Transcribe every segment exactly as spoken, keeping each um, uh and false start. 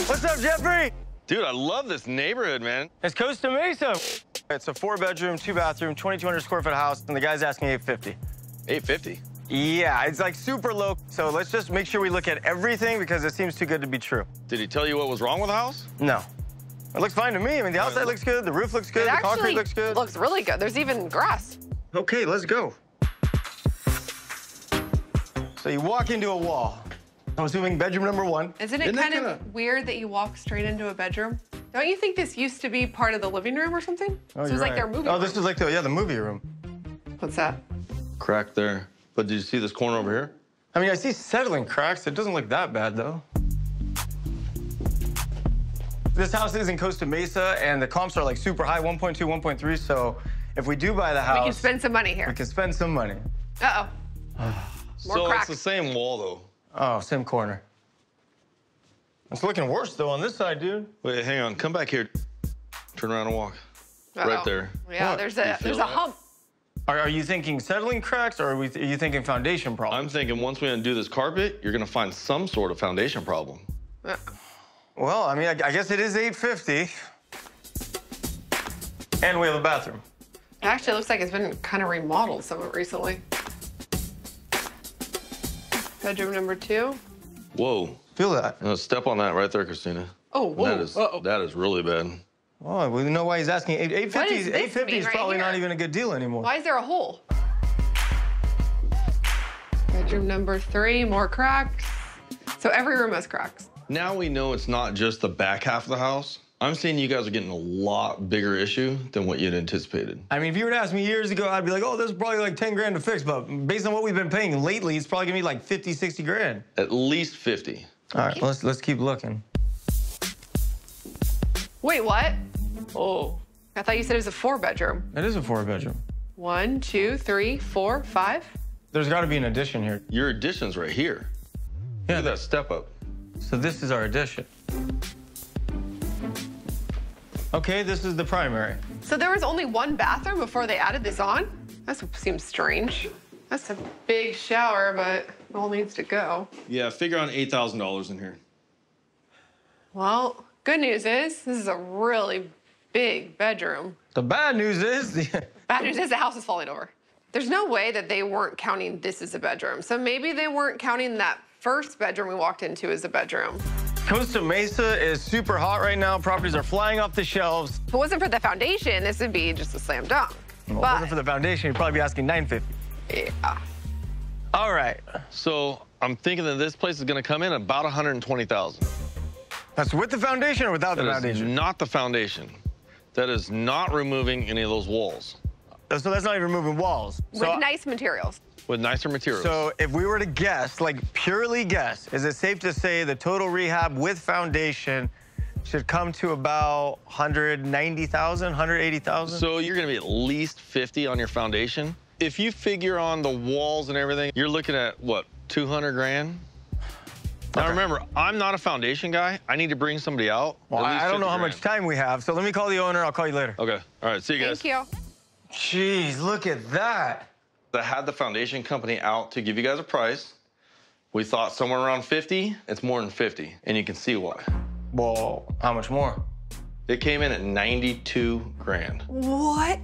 What's up, Jeffrey? Dude, I love this neighborhood, man. It's Costa Mesa. It's a four-bedroom, two-bathroom, twenty-two hundred square foot house, and the guy's asking eight fifty. eight fifty? Yeah, it's like super low. So let's just make sure we look at everything because it seems too good to be true. Did he tell you what was wrong with the house? No. It looks fine to me. I mean, the outside looks good, the roof looks good, It the concrete actually looks good. looks really good. There's even grass. Okay, let's go. So you walk into a wall. I'm assuming bedroom number one. Isn't it Isn't kind that of kinda- weird that you walk straight into a bedroom? Don't you think this used to be part of the living room or something? Oh, this you're was like right. their movie Oh, room. this is like the, yeah, the movie room. What's that? Crack there. But did you see this corner over here? I mean, I see settling cracks. It doesn't look that bad, though. This house is in Costa Mesa, and the comps are like super high, one point two, one point three, so if we do buy the house... We can spend some money here. We can spend some money. Uh-oh. More so cracks. it's the same wall, though. Oh, same corner. It's looking worse, though, on this side, dude. Wait, hang on. Come back here. Turn around and walk. Uh-oh. Right there. Yeah, What? there's You a feel there's a that? hump. Are, are you thinking settling cracks, or are, we, are you thinking foundation problems? I'm thinking once we undo this carpet, you're going to find some sort of foundation problem. Uh, Well, I mean, I, I guess it is eight fifty. And we have a bathroom. It actually looks like it's been kind of remodeled somewhat recently. Bedroom number two. Whoa. Feel that? Uh, step on that right there, Christina. Oh, whoa. That is, Uh-oh. that is really bad. Oh, we know why he's asking. eight fifty, What does this eight fifty mean is right probably not here? even a good deal anymore. Why is there a hole? Bedroom number three, more cracks. So every room has cracks. Now we know it's not just the back half of the house. I'm seeing you guys are getting a lot bigger issue than what you'd anticipated. I mean, if you were to ask me years ago, I'd be like, oh, this is probably like ten grand to fix. But based on what we've been paying lately, it's probably gonna be like fifty, sixty grand. At least fifty. All right, let's, let's keep looking. Wait, what? Oh, I thought you said it was a four bedroom. It is a four bedroom. One, two, three, four, five. There's gotta be an addition here. Your addition's right here. Yeah, Look at that step up. so this is our addition. Okay, this is the primary. So there was only one bathroom before they added this on? That seems strange. That's a big shower, but it all needs to go. Yeah, figure on eight thousand dollars in here. Well, good news is this is a really big bedroom. The bad news is, Bad news is the house is falling over. There's no way that they weren't counting this as a bedroom. So maybe they weren't counting that first bedroom we walked into as a bedroom. Costa Mesa is super hot right now. Properties are flying off the shelves. If it wasn't for the foundation, this would be just a slam dunk. Well, if it but, wasn't for the foundation, you'd probably be asking nine fifty. yeah. All right. So I'm thinking that this place is going to come in about one hundred twenty thousand dollars. That's with the foundation or without the That is foundation? not the foundation. That is not removing any of those walls So that's not even removing walls. With So, nice materials. with nicer materials. so if we were to guess, like purely guess, is it safe to say the total rehab with foundation should come to about one hundred ninety thousand, one hundred eighty thousand? So you're going to be at least fifty on your foundation. If you figure on the walls and everything, you're looking at, what, two hundred grand? Now, Okay. remember, I'm not a foundation guy. I need to bring somebody out. Well, At least I don't know fifty how grand. much time we have, so let me call the owner. I'll call you later. Okay. All right. See you guys. Thank you. Jeez, look at that. I had the foundation company out to give you guys a price. We thought somewhere around fifty. It's more than fifty, and you can see why. Well, how much more? It came in at ninety-two grand. What?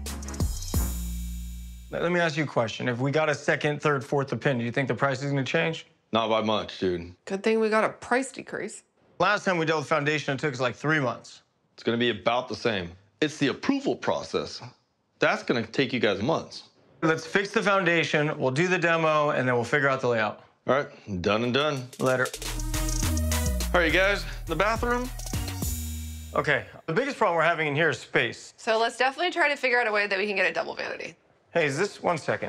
Let me ask you a question. If we got a second, third, fourth opinion, do you think the price is gonna change? Not by much, dude. Good thing we got a price decrease. Last time we dealt with foundation, it took us like three months. It's gonna be about the same. It's the approval process. That's gonna take you guys months. Let's fix the foundation, we'll do the demo, and then we'll figure out the layout. All right, done and done. Later. All right, you guys, the bathroom? Okay, the biggest problem we're having in here is space. So let's definitely try to figure out a way that we can get a double vanity. Hey, is this, one second.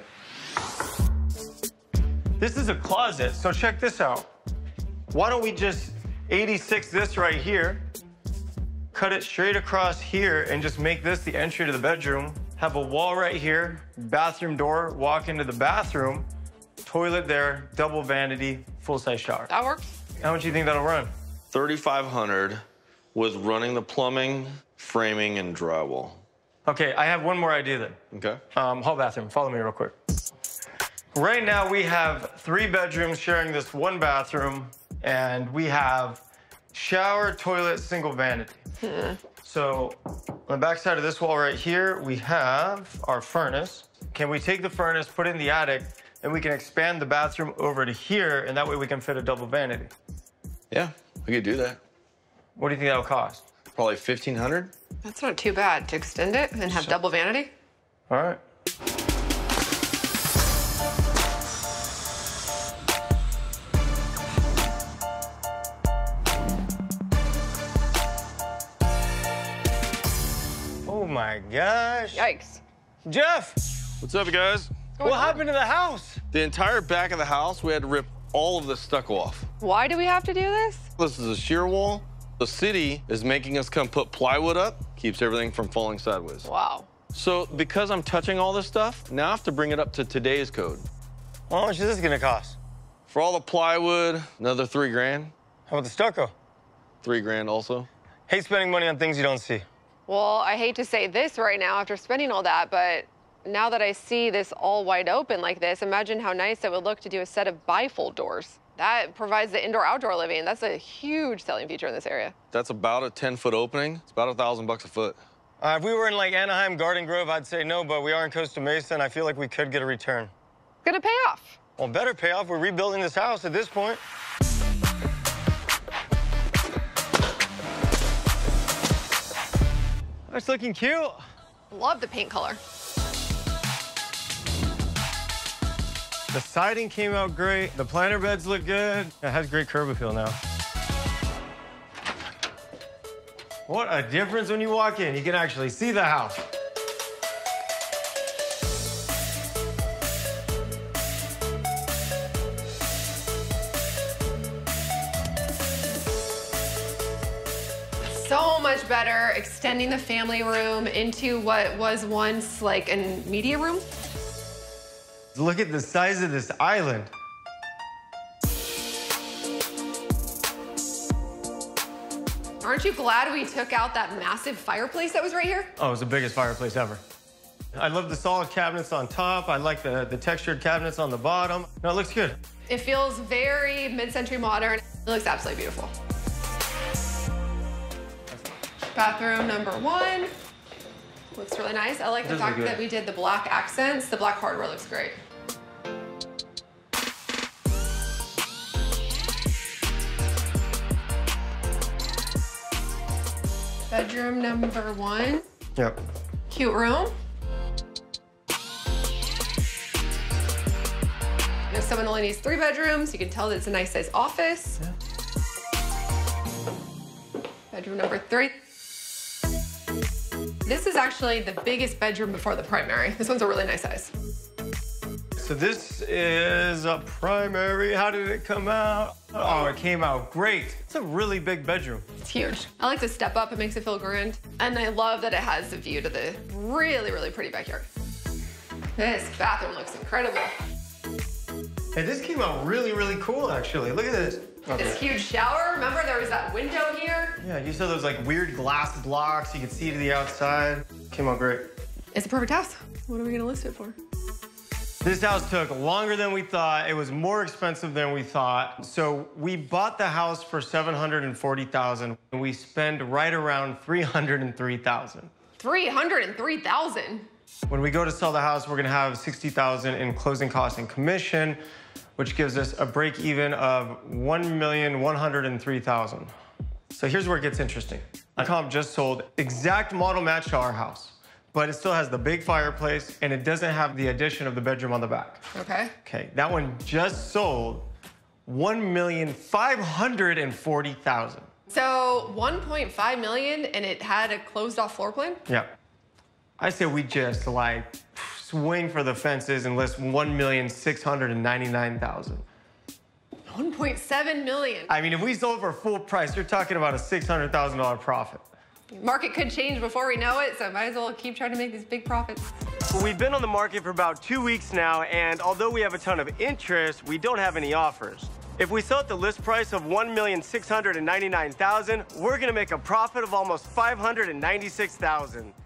This is a closet, so check this out. Why don't we just eighty-six this right here, cut it straight across here, and just make this the entry to the bedroom, have a wall right here, bathroom door, walk into the bathroom, toilet there, double vanity, full-size shower. That works. How much do you think that'll run? thirty-five hundred with running the plumbing, framing, and drywall. Okay, I have one more idea then. Okay. Um, hall bathroom, follow me real quick. Right now we have three bedrooms sharing this one bathroom, and we have shower, toilet, single vanity. Hmm. So on the back side of this wall right here, we have our furnace. Can we take the furnace, put it in the attic, and we can expand the bathroom over to here, and that way we can fit a double vanity? Yeah, we could do that. What do you think that'll cost? Probably fifteen hundred. That's not too bad to extend it and have So- double vanity. All right. Oh my gosh. Yikes. Jeff, What's up, guys? what happened to the house? The entire back of the house, we had to rip all of the stucco off. Why do we have to do this? This is a shear wall. The city is making us come put plywood up, keeps everything from falling sideways. Wow. So because I'm touching all this stuff, now I have to bring it up to today's code. How much is this gonna cost? For all the plywood, another three grand. How about the stucco? Three grand also. Hate spending money on things you don't see. Well, I hate to say this right now after spending all that, but now that I see this all wide open like this, imagine how nice it would look to do a set of bifold doors. That provides the indoor-outdoor living. That's a huge selling feature in this area. That's about a ten foot opening. It's about a thousand bucks a foot. Uh, if we were in like Anaheim, Garden Grove, I'd say no, but we are in Costa Mesa, and I feel like we could get a return. It's gonna pay off. Well, better pay off. We're rebuilding this house at this point. It's looking cute. Love the paint color. The siding came out great. The planter beds look good. It has great curb appeal now. What a difference when you walk in. You can actually see the house. So much better extending the family room into what was once like a media room. Look at the size of this island. Aren't you glad we took out that massive fireplace that was right here? Oh, it was the biggest fireplace ever. I love the solid cabinets on top. I like the, the textured cabinets on the bottom. No, it looks good. It feels very mid-century modern. It looks absolutely beautiful. Bathroom number one. Looks really nice. I like the Does look fact good. that we did the black accents. The black hardware looks great. Bedroom number one. Yep. Cute room. If someone only needs three bedrooms, you can tell that it's a nice size office. Yeah. Bedroom number three. This is actually the biggest bedroom before the primary. This one's a really nice size. So this is a primary. How did it come out? Oh, it came out great. It's a really big bedroom. It's huge. I like to step up. It makes it feel grand. And I love that it has the view to the really, really pretty backyard. This bathroom looks incredible. Hey, this came out really, really cool, actually. Look at this. This huge shower. Remember there was that window here? Yeah, you saw those like weird glass blocks. You could see to the outside. Came out great. It's a perfect house. What are we gonna list it for? This house took longer than we thought. It was more expensive than we thought. So we bought the house for seven hundred forty thousand dollars, and we spend right around three hundred three thousand dollars. three hundred three thousand dollars. When we go to sell the house, we're gonna have sixty thousand dollars in closing costs and commission, which gives us a break even of one million one hundred three thousand dollars. So here's where it gets interesting. A comp just sold exact model match to our house, but it still has the big fireplace and it doesn't have the addition of the bedroom on the back. Okay. Okay, that one just sold one million five hundred forty thousand dollars. So one point five million dollars and it had a closed off floor plan? Yeah. I say we just like swing for the fences and list one million six hundred ninety-nine thousand dollars. one point seven million dollars. I mean, if we sold for full price, you're talking about a six hundred thousand dollar profit. Market could change before we know it, so might as well keep trying to make these big profits. We've been on the market for about two weeks now, and although we have a ton of interest, we don't have any offers. If we sell at the list price of one million six hundred ninety-nine thousand dollars, we're gonna make a profit of almost five hundred ninety-six thousand dollars.